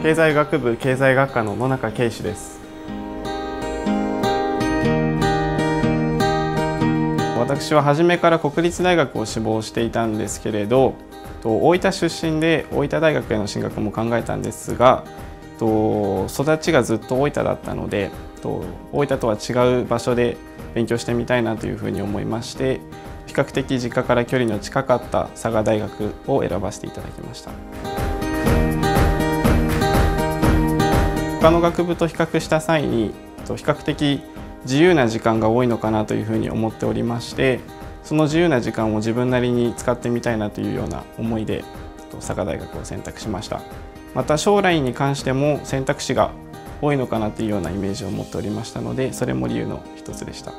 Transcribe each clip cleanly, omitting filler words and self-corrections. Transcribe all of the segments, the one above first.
経済学部経済学科の野中圭史です。私は初めから国立大学を志望していたんですけれど、大分出身で大分大学への進学も考えたんですが、育ちがずっと大分だったので、大分とは違う場所で勉強してみたいなというふうに思いまして、比較的実家から距離の近かった佐賀大学を選ばせていただきました。他の学部と比較した際に比較的自由な時間が多いのかなというふうに思っておりまして、その自由な時間を自分なりに使ってみたいなというような思いで佐賀大学を選択しました。また将来に関しても選択肢が多いのかなというようなイメージを持っておりましたので、それも理由の一つでした。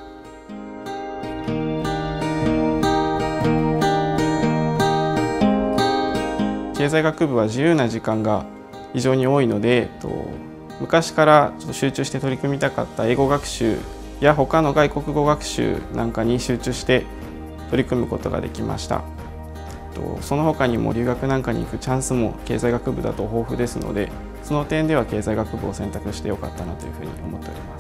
経済学部は自由な時間が非常に多いので、昔から集中して取り組みたかった英語学習や他の外国語学習なんかに集中して取り組むことができました。その他にも留学なんかに行くチャンスも経済学部だと豊富ですので、その点では経済学部を選択してよかったなというふうに思っております。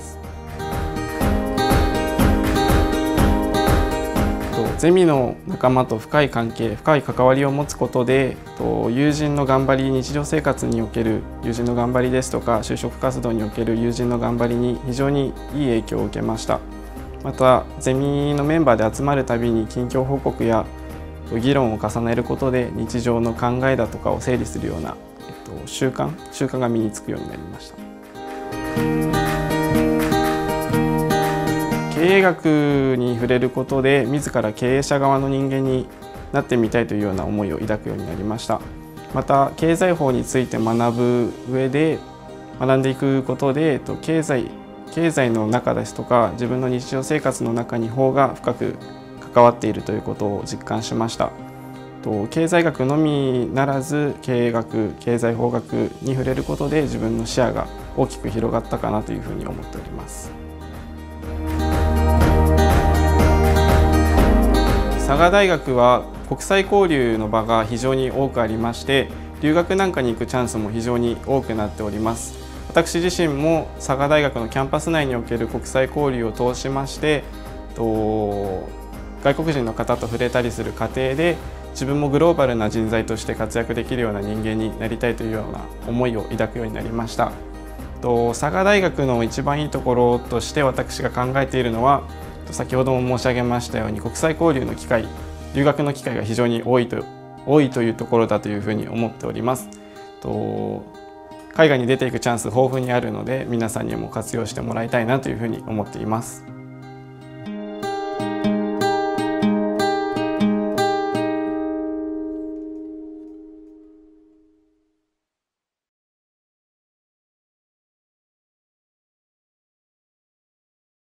ゼミの仲間と深い関係、深い関わりを持つことで、友人の頑張り、日常生活における友人の頑張りですとか、就職活動における友人の頑張りに非常にいい影響を受けました。また、ゼミのメンバーで集まるたびに近況報告や議論を重ねることで、日常の考えだとかを整理するような、習慣が身につくようになりました。経営学に触れることで自ら経営者側の人間になってみたいというような思いを抱くようになりました。また経済法について学ぶ上で学んでいくことで経済の中ですとか自分の日常生活の中に法が深く関わっているということを実感しました。経済学のみならず経営学、経済法学に触れることで自分の視野が大きく広がったかなというふうに思っております。佐賀大学は国際交流の場が非常に多くありまして、留学なんかに行くチャンスも非常に多くなっております。私自身も佐賀大学のキャンパス内における国際交流を通しまして、外国人の方と触れたりする過程で自分もグローバルな人材として活躍できるような人間になりたいというような思いを抱くようになりました。佐賀大学の一番いいところとして私が考えているのは、先ほども申し上げましたように国際交流の機会、留学の機会が非常に多いというところだというふうに思っております。海外に出ていくチャンス豊富にあるので、皆さんにも活用してもらいたいなというふうに思っています。